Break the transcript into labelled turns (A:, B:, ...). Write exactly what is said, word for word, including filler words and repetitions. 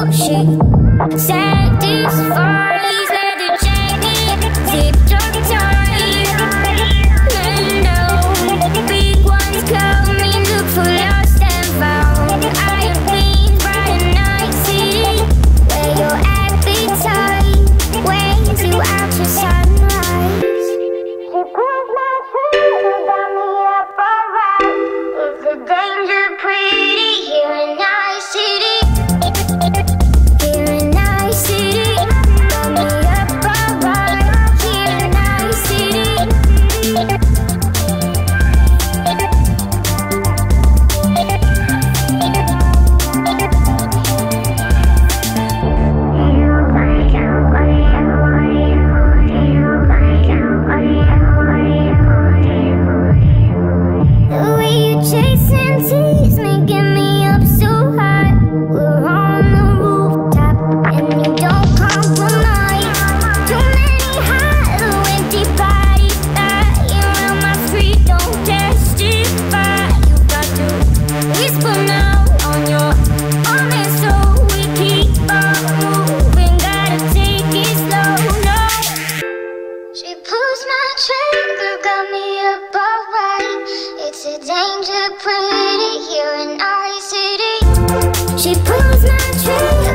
A: She satisfies leather jacket, zipped up tight. Window, big ones coming, look for lost and found. I have been by a night city where your appetite waits you out to sunrise. She pulls my trigger, got me up alright. It's a danger pretty here in night city. It's a danger pretty here in our city. She pulls my trigger.